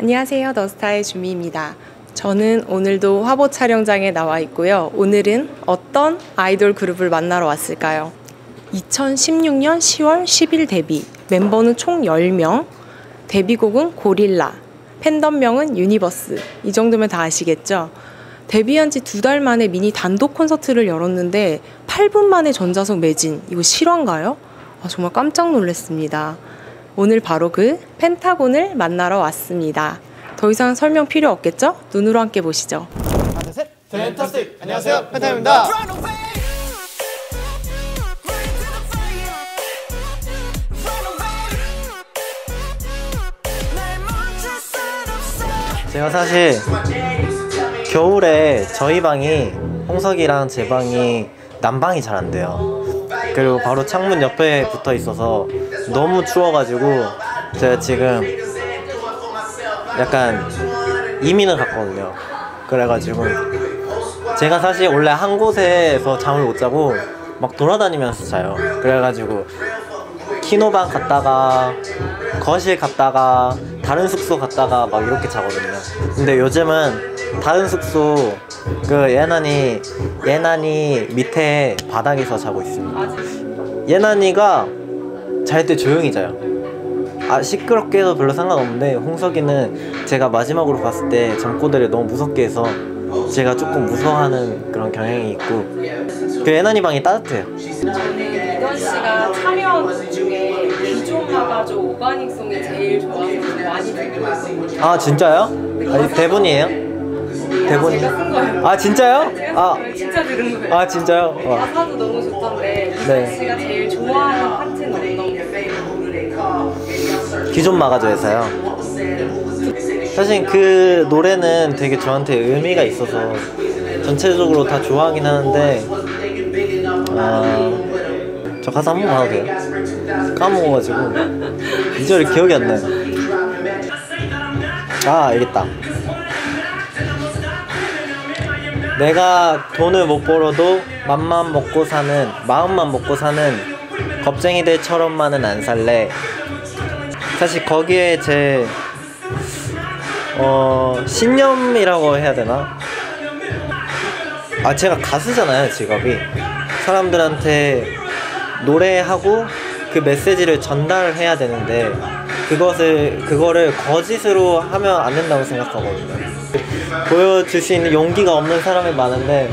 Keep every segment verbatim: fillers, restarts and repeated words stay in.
안녕하세요. 더스타의 주미입니다. 저는 오늘도 화보 촬영장에 나와 있고요. 오늘은 어떤 아이돌 그룹을 만나러 왔을까요? 이천십육 년 시월 십일 데뷔, 멤버는 총 열 명, 데뷔곡은 고릴라, 팬덤명은 유니버스. 이 정도면 다 아시겠죠? 데뷔한 지 두 달 만에 미니 단독 콘서트를 열었는데 팔 분 만에 전자석 매진. 이거 실화인가요? 아, 정말 깜짝 놀랐습니다. 오늘 바로 그 펜타곤을 만나러 왔습니다. 더 이상 설명 필요 없겠죠? 눈으로 함께 보시죠. 하나, 둘, 셋. 펜타스틱! 안녕하세요, 펜타곤입니다. 제가 사실 겨울에 저희 방이, 홍석이랑 제 방이 난방이 잘 안 돼요. 그리고 바로 창문 옆에 붙어 있어서 너무 추워가지고 제가 지금 약간 이민을 갔거든요. 그래가지고 제가 사실 원래 한 곳에서 잠을 못 자고 막 돌아다니면서 자요. 그래가지고 키노방 갔다가 거실 갔다가 다른 숙소 갔다가 막 이렇게 자거든요. 근데 요즘은 다른 숙소 그 예난이 예난이 밑에 바닥에서 자고 있습니다. 예난이가 잘 때 조용히 자요. 아, 시끄럽게 해도 별로 상관없는데 홍석이는 제가 마지막으로 봤을 때 잠꼬대를 너무 무섭게 해서 제가 조금 무서워하는 그런 경향이 있고, 그 예난이 방이 따뜻해요. 저는 이건 씨가 참여한 곡 중에 기존 마가조 오가닉송이 제일 좋아서 많이 듣고 있어요. 아, 진짜요? 아니, 대본이에요? 대본이? 제가 쓴 거예요. 아, 진짜요? 제가 아, 쓴 거예요. 진짜 들은 거예요. 아, 진짜요? 와. 가사도 너무 좋던데 네. 이건 씨가 제일 좋아하는 파트는 어떤 거예요? 기존 마가조에서요. 사실 그 노래는 되게 저한테 의미가 있어서 전체적으로 다 좋아하긴 하는데, 아, 저 가사 한번 봐도 돼요? 까먹어가지고 이 절이 기억이 안 나요. 아, 알겠다. 내가 돈을 못 벌어도 맘만 먹고 사는, 마음만 먹고 사는 겁쟁이들처럼만은 안 살래. 사실 거기에 제 어... 신념이라고 해야 되나? 아, 제가 가수잖아요, 직업이. 사람들한테 노래하고 그 메시지를 전달해야 되는데 그것을, 그거를 거짓으로 하면 안 된다고 생각하거든요. 보여줄 수 있는 용기가 없는 사람이 많은데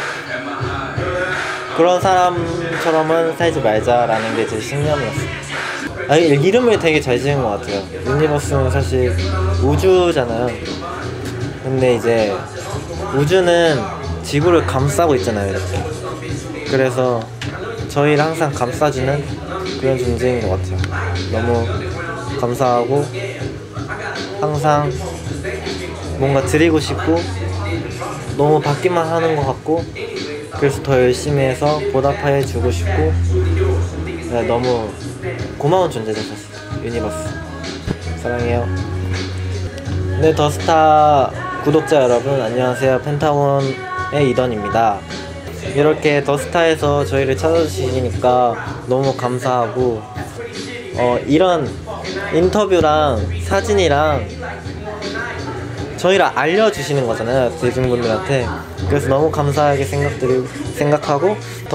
그런 사람처럼은 살지 말자라는 게 제 신념이었어요. 아니, 이름을 되게 잘 지은 것 같아요. 유니버스는 사실 우주잖아요. 근데 이제 우주는 지구를 감싸고 있잖아요, 이렇게. 그래서 저희를 항상 감싸주는 그런 존재인 것 같아요. 너무 감사하고 항상 뭔가 드리고 싶고 너무 받기만 하는 것 같고, 그래서 더 열심히 해서 보답해 주고 싶고, 네, 너무 고마운 존재죠, 사실. 유니버스 사랑해요. 네, 더스타 구독자 여러분 안녕하세요. 펜타곤의 이던입니다. 이렇게 더스타에서 저희를 찾아주시니까 너무 감사하고, 어, 이런 인터뷰랑 사진이랑 저희를 알려주시는 거잖아요, 대중분들한테. 그래서 너무 감사하게 생각드리고, 생각하고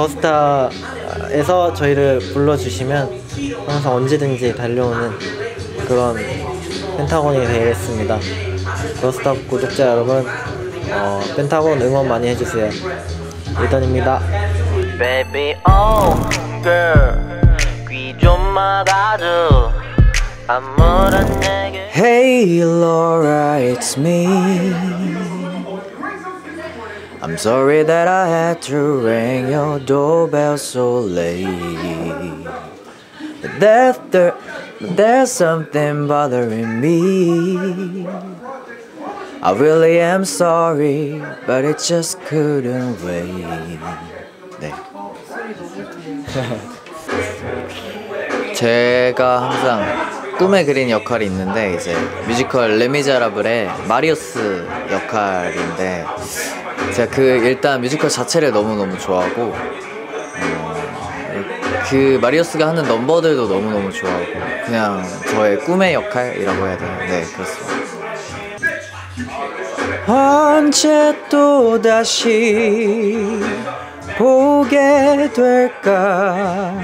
더스타에서 저희를 불러주시면 항상 언제든지 달려오는 그런 펜타곤이 되겠습니다. 더스타 구독자 여러분, 어, 펜타곤 응원 많이 해주세요. 이던입니다. Baby, oh, girl, 귀 좀 막아줘. 아무런 얘기. Hey Laura, it's me. I'm sorry that I had to ring your doorbell so late. But there's, there, there's something bothering me. I really am sorry, but it just couldn't wait. 네. 제가 항상 꿈에 그린 역할이 있는데, 이제 뮤지컬 레미제라블의 마리오스 역할인데, 제가 그 일단 뮤지컬 자체를 너무너무 좋아하고, 어, 그 마리오스가 하는 넘버들도 너무너무 좋아하고, 그냥 저의 꿈의 역할이라고 해야 되나? 네, 그렇습니다. 언제 또 다시 보게 될까.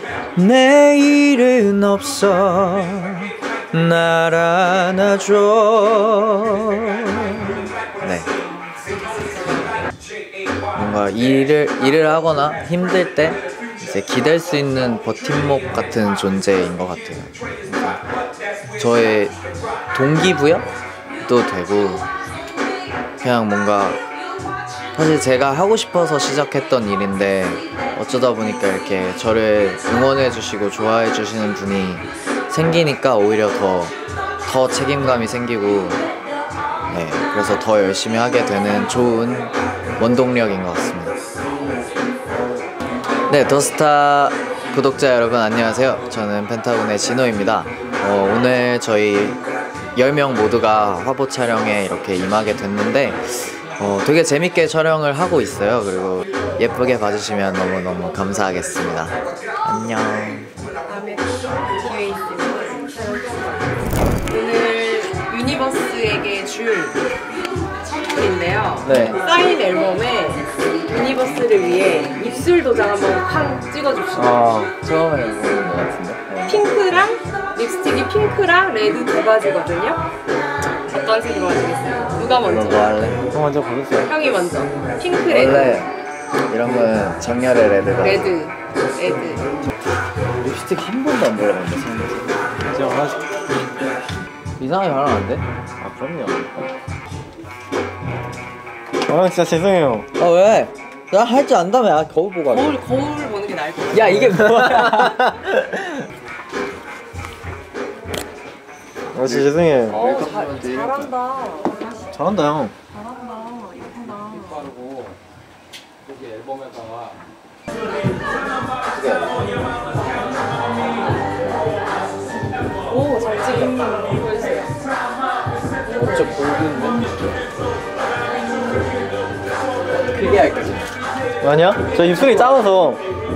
내일은 없어 날 안아줘. 네, 뭔가 일을 일을 하거나 힘들 때 이제 기댈 수 있는 버팀목 같은 존재인 것 같아요. 저의 동기부여도 되고, 그냥 뭔가 사실 제가 하고 싶어서 시작했던 일인데 어쩌다 보니까 이렇게 저를 응원해 주시고 좋아해 주시는 분이 생기니까 오히려 더, 더 책임감이 생기고, 네, 그래서 더 열심히 하게 되는 좋은 원동력인 것 같습니다. 네, 더스타 구독자 여러분 안녕하세요. 저는 펜타곤의 진호입니다. 어, 오늘 저희 열 명 모두가 화보 촬영에 이렇게 임하게 됐는데 어, 되게 재밌게 촬영을 하고 있어요. 그리고 예쁘게 봐주시면 너무너무 감사하겠습니다. 안녕. 다음에 또 기회 있으면 오늘 유니버스에게 줄 선물인데요. 네. 사인 앨범에 유니버스를 위해 입술 도장 한번 팡 찍어줍시다. 어, 처음에 보는 것 같은데. 네. 핑크랑 립스틱이 핑크랑 레드 두 가지거든요. 어떤 색으로 하시겠어요? 누가 너 먼저? 뭐 할래? 저 먼저 고르세요. 형이 먼저. 핑크 레드. 원래 이런 거는 정렬의 레드가. 레드. 레드. 립스틱 한 번도 안 발라봤는데 생각해. 제가 하나씩. 이상하게 바르면 안 돼? 아 그럼요. 아 진짜 죄송해요. 아 왜? 나 할 줄 안다며. 아, 거울 보고 하게. 거울, 거울 보는 게 나을 것 같아. 야 이게 뭐야? 아 진짜 죄송해요. 어, 잘, 잘한다. 잘한다 형. 잘한다. 예쁘다. 여기 앨범에다가 오, 잘 찍었다. 보여주세요. 엄청 굵은데? 크게 할까? 아니야? 저 입술이 작아서.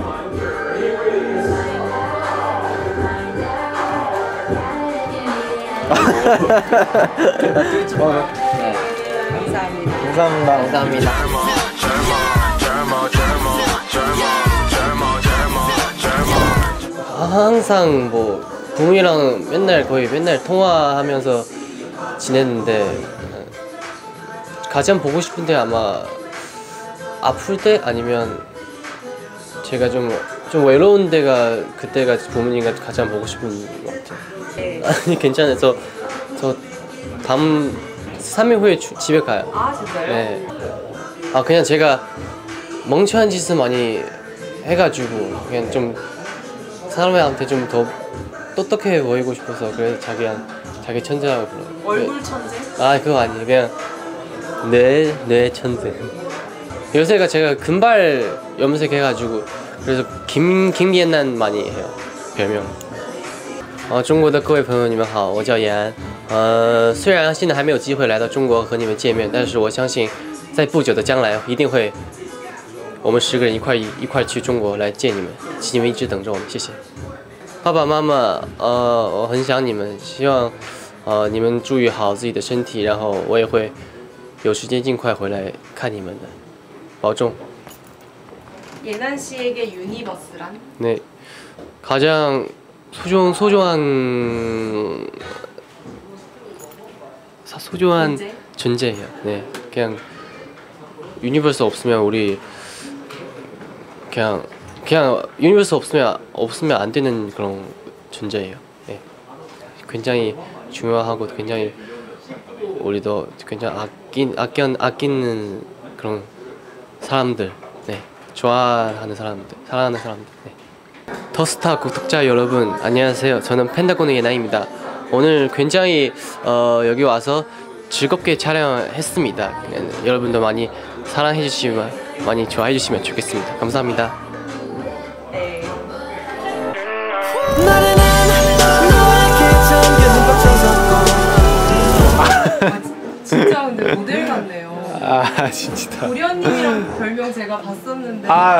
네. 감사합니다. 감사합니다. 감사합니다. 항상 뭐 부모님이랑 맨날 거의 맨날 통화하면서 지냈는데 가장 보고 싶은데 아마 아플 때 아니면 제가 좀, 좀 외로운 데가 그때가 부모님과 가장 보고 싶은 것 같아요. 네. 아니 괜찮아요. 저, 저 다음 삼 일 후에 주, 집에 가요. 아, 진짜요? 네. 아 그냥 제가 멍청한 짓을 많이 해가지고 그냥 좀 사람한테 좀 더 똑똑해 보이고 싶어서 그래서 자기한 자기 천재라고 불러요. 얼굴 천재? 아 그거 아니에요. 그냥 뇌, 뇌 천재. 요새가 제가 금발 염색해가지고 그래서 김 김예난 많이 해요. 별명. 啊，中国的各位朋友，你们好，我叫延安。呃，虽然现在还没有机会来到中国和你们见面，但是我相信，在不久的将来一定会，我们十个人一块一一块去中国来见你们，请你们一直等着我们，谢谢。爸爸妈妈，呃，我很想你们，希望，呃，你们注意好自己的身体，然后我也会有时间尽快回来看你们的，保重。 예난 씨에게 유니버스란? 네, 가장 소중 소중한 사, 소중한 존재? 존재예요. 네, 그냥 유니버스 없으면 우리 그냥 그냥 유니버스 없으면 없으면 안 되는 그런 존재예요. 네, 굉장히 중요하고 굉장히 우리도 굉장히 아낀 아껴 아끼는 그런 사람들. 네, 좋아하는 사람들, 사랑하는 사람들. 네. 더스타 구독자 여러분 안녕하세요. 저는 펜타곤의 예나입니다. 오늘 굉장히 어, 여기 와서 즐겁게 촬영했습니다. 여러분도 많이 사랑해 주시면 많이 좋아해 주시면 좋겠습니다. 감사합니다. 네. 아, 진짜 근데 모델 같네요. 아 진짜. 도련님이랑 별명 제가 봤었는데 아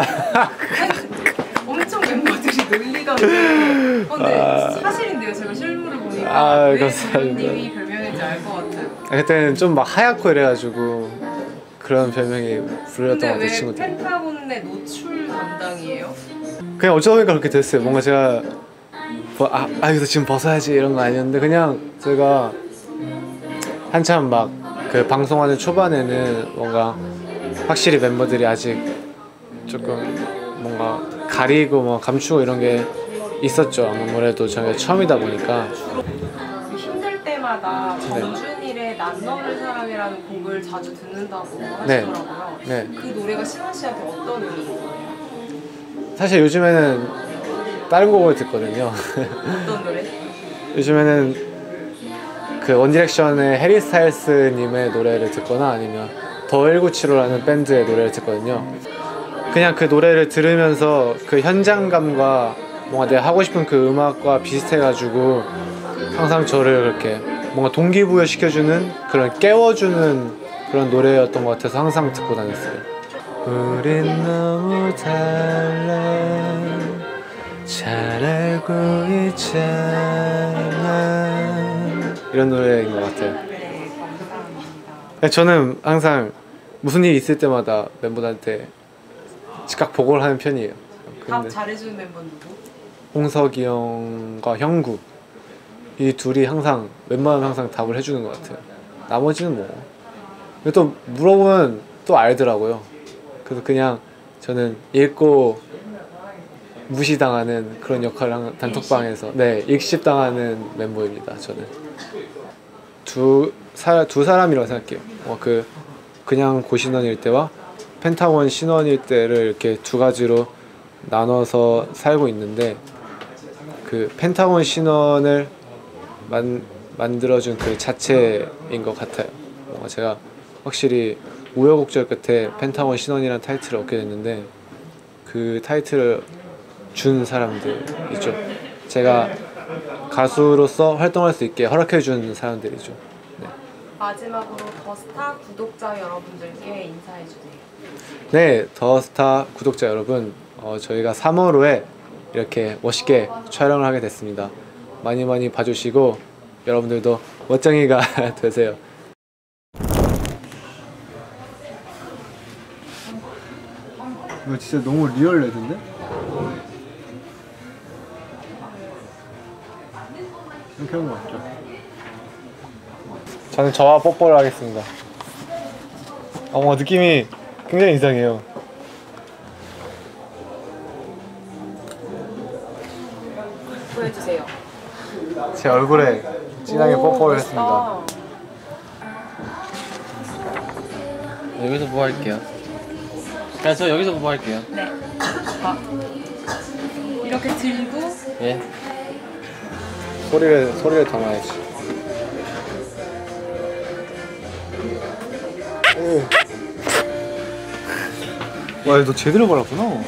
엄청 멤버들이 놀리던데 어, 근데 사실인데요. 제가 실물을 보니까 아, 왜 감사합니다. 도련님이 별명인지 알 것 같은. 그때는 좀 막 하얗고 이래가지고 그런 별명이 불렸던 것 근데 같아요 왜 친구들. 펜타곤의 노출 담당이에요? 그냥 어쩌다 보니까 그렇게 됐어요. 뭔가 제가 뭐, 아, 아 여기서 지금 벗어야지 이런 거 아니었는데 그냥 제가 한참 막 그 방송하는 초반에는 뭔가 확실히 멤버들이 아직 조금 뭔가 가리고 뭐 감추고 이런 게 있었죠. 아무래도 저희가 처음이다 보니까. 힘들 때마다 정준일의 난 너를 사랑해라는 곡을 자주 듣는다고 네. 하시더라고요. 네. 그 노래가 신원 씨한테 어떤 의미인 거예요? 사실 요즘에는 다른 곡을 듣거든요. 어떤 노래? 요즘에는 그 원디렉션의 해리 스타일스님의 노래를 듣거나 아니면 더 천구백칠십오라는 밴드의 노래를 듣거든요. 그냥 그 노래를 들으면서 그 현장감과 뭔가 내가 하고 싶은 그 음악과 비슷해가지고 항상 저를 그렇게 뭔가 동기부여 시켜주는 그런 깨워주는 그런 노래였던 것 같아서 항상 듣고 다녔어요. 우린 너무 달라 잘 알고 있잖아 이런 노래인 것 같아요. 네, 감사합니다. 저는 항상 무슨 일이 있을 때마다 멤버들한테 즉각 보고를 하는 편이에요. 답 근데 잘해주는 멤버 누구? 홍석이 형과 형구 이 둘이 항상 웬만하면 항상 답을 해주는 것 같아요. 나머지는 뭐 근데 또 물어보면 또 알더라고요. 그래서 그냥 저는 읽고 무시당하는 그런 역할을 한 단톡방에서 네 익십당하는 멤버입니다. 저는 두, 사, 두 사람이라고 생각해요. 어, 그 그냥 고신원일 때와 펜타곤 신원일 때를 이렇게 두 가지로 나눠서 살고 있는데 그 펜타곤 신원을 만, 만들어준 그 자체인 것 같아요. 어, 제가 확실히 우여곡절 끝에 펜타곤 신원이라는 타이틀을 얻게 됐는데 그 타이틀을 준 사람들 있죠. 제가 가수로서 활동할 수 있게 허락해준 사람들이죠. 네. 마지막으로 더스타 구독자 여러분들께 인사해주세요. 네, 더스타 구독자 여러분, 어, 저희가 삼월호에 이렇게 멋있게 촬영을 하게 됐습니다. 많이 많이 봐주시고 여러분들도 멋쟁이가 되세요. 이거 진짜 너무 리얼 레드인데? 이렇게 하는 거 맞죠? 저는 저와 뽀뽀를 하겠습니다. 어, 뭔가 느낌이 굉장히 이상해요. 보여주세요. 제 얼굴에 진하게 뽀뽀를 했습니다. 여기서 뭐 할게요? 그냥 저 여기서 뭐 할게요? 네. 아, 이렇게 들고 예. 소리를 소리를 담아야지. 오. 와, 너 제대로 발랐구나. 네.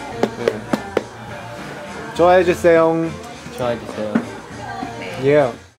좋아해 주세요. 좋아해 주세요. 예. Yeah.